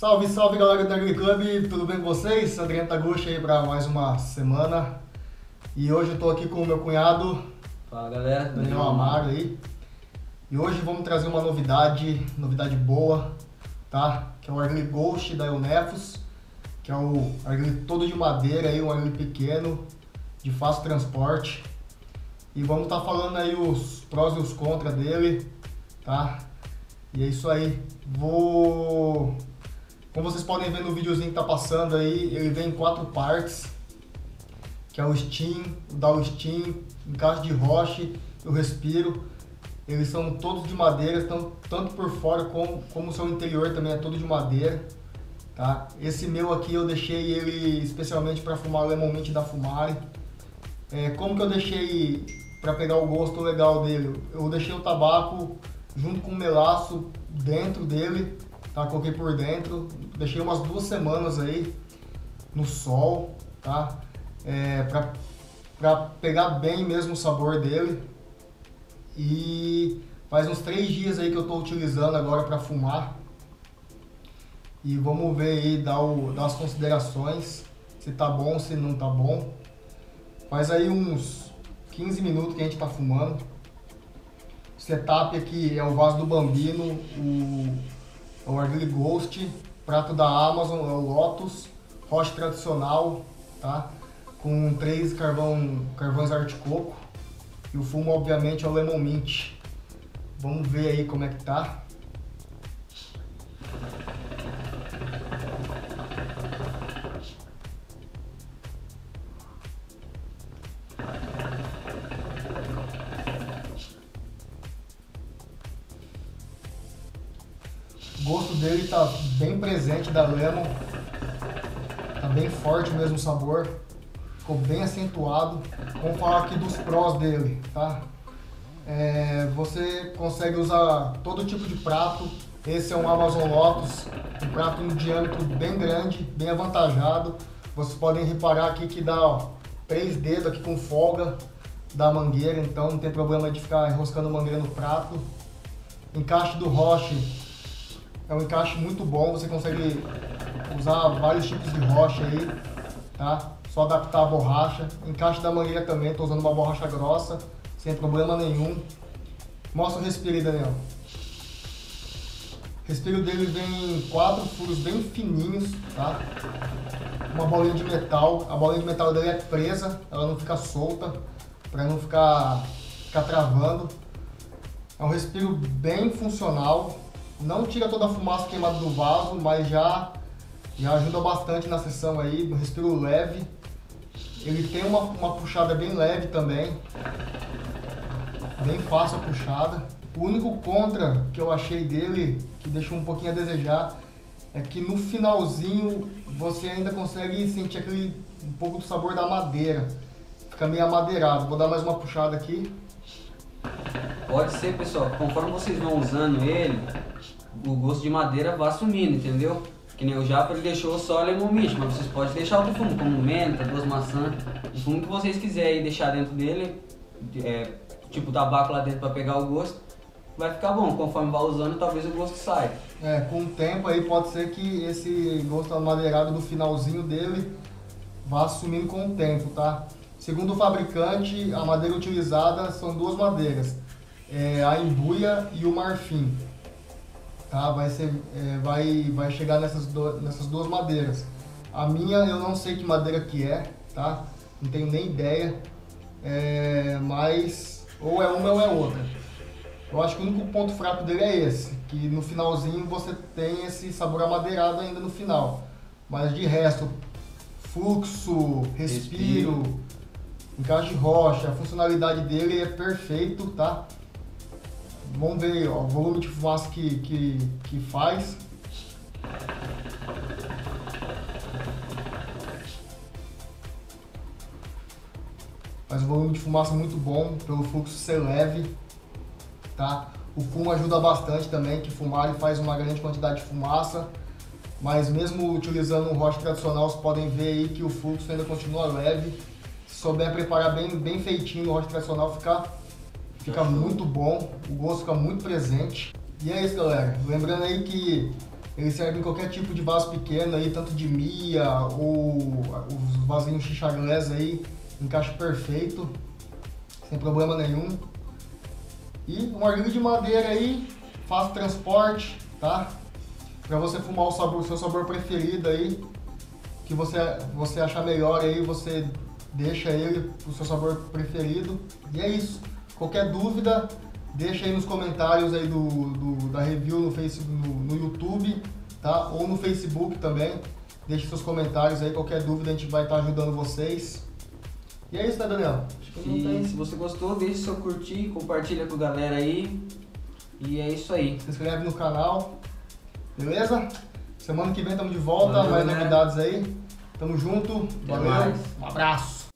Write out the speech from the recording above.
Salve, salve galera do AgriClub, tudo bem com vocês? Adriano Taguchi aí para mais uma semana. E hoje eu tô aqui com o meu cunhado, Fala galera, Daniel Amaro aí. E hoje vamos trazer uma novidade boa, tá? Que é o Argly Ghost da Eunefos, que é o Argly todo de madeira aí, um Argly pequeno, de fácil transporte. E vamos estar falando aí os prós e os contras dele, tá? E é isso aí. Como vocês podem ver no videozinho que tá passando aí, ele vem em 4 partes, que é o steam, o down steam, encaixe de rocha e o respiro. Eles são todos de madeira, tanto por fora como o seu interior também é todo de madeira, tá? Esse meu aqui eu deixei ele especialmente para fumar o Lemon Mint da Fumari. Como que eu deixei para pegar o gosto legal dele? Eu deixei o tabaco junto com o melaço dentro dele, tá? Coloquei por dentro, deixei umas 2 semanas aí no sol, tá? Pra pegar bem mesmo o sabor dele. E faz uns 3 dias aí que eu tô utilizando agora para fumar. E vamos ver aí, dar as considerações, se tá bom, se não tá bom. Faz aí uns 15 minutos que a gente tá fumando. O setup aqui é o vaso do Bambino, o Argly Ghost, prato da Amazon é o Lotus, rocha tradicional, tá? Com 3 carvões arte coco. E o fumo, obviamente, é o Lemon Mint. Vamos ver aí como é que tá. O gosto dele tá bem presente da Lemon. Tá bem forte mesmo o sabor. Ficou bem acentuado. Vamos falar aqui dos prós dele, tá? Você consegue usar todo tipo de prato. Esse é um Amazon Lotus, um prato em diâmetro bem grande, bem avantajado. Vocês podem reparar aqui que dá 3 dedos aqui com folga da mangueira, então não tem problema de ficar enroscando mangueira no prato. Encaixe do roche é um encaixe muito bom, você consegue usar vários tipos de rocha aí, tá? Só adaptar a borracha. Encaixe da mangueira também, estou usando uma borracha grossa, sem problema nenhum. Mostra o respiro aí, Daniel. O respiro dele vem em 4 furos bem fininhos, tá? Uma bolinha de metal. A bolinha de metal dele é presa, ela não fica solta, para não ficar travando. É um respiro bem funcional. Não tira toda a fumaça queimada do vaso, mas já ajuda bastante na sessão aí, no respiro leve. Ele tem uma puxada bem leve também, bem fácil a puxada. O único contra que eu achei dele, que deixou um pouquinho a desejar, é que no finalzinho você ainda consegue sentir um pouco do sabor da madeira. Fica meio amadeirado. Vou dar mais uma puxada aqui. Pode ser, pessoal, conforme vocês vão usando ele, o gosto de madeira vai sumindo, entendeu? Que nem o Japa, ele deixou só Lemon Mint, mas vocês podem deixar outro fumo, como menta, 2 maçãs, o fumo que vocês quiserem deixar dentro dele, tipo tabaco lá dentro para pegar o gosto, vai ficar bom. Conforme vai usando, talvez o gosto saia. Com o tempo aí pode ser que esse gosto amadeirado do finalzinho dele vá sumindo com o tempo, tá? Segundo o fabricante, a madeira utilizada são 2 madeiras, a embuia e o marfim. Tá? Vai chegar nessas 2 madeiras. A minha eu não sei que madeira que é, tá? Não tenho nem ideia, mas ou é uma ou é outra. Eu acho que o único ponto fraco dele é esse, que no finalzinho você tem esse sabor amadeirado ainda no final. Mas de resto, fluxo, respiro, encaixe de rocha, a funcionalidade dele é perfeito, tá? Vamos ver ó, o volume de fumaça que faz. Faz um volume de fumaça muito bom, pelo fluxo ser leve, tá? O fumo ajuda bastante também, que fumar ele faz uma grande quantidade de fumaça. Mas mesmo utilizando um roche tradicional, vocês podem ver aí que o fluxo ainda continua leve. Se souber preparar bem feitinho no roche tradicional, fica muito bom, o gosto fica muito presente. E é isso, galera. Lembrando aí que Ele serve em qualquer tipo de vaso pequeno aí, tanto de Mia ou os vasinhos Xixa Glass aí, encaixa perfeito, sem problema nenhum. E um arguilho de madeira aí, fácil transporte, tá? Pra você fumar o seu sabor preferido aí, que você achar melhor aí, você deixa ele o seu sabor preferido. E é isso. Qualquer dúvida, deixa aí nos comentários aí da review no Facebook, no YouTube, tá? Ou no Facebook também. Deixe seus comentários aí, qualquer dúvida a gente vai estar ajudando vocês. E é isso, né, Daniel? Acho que não tem. Se você gostou, deixe seu curtir, compartilha com a galera aí. E é isso aí. Se inscreve no canal, beleza? Semana que vem estamos de volta, Valeu, mais galera. novidades aí. Tamo junto, Até valeu, mais. um abraço.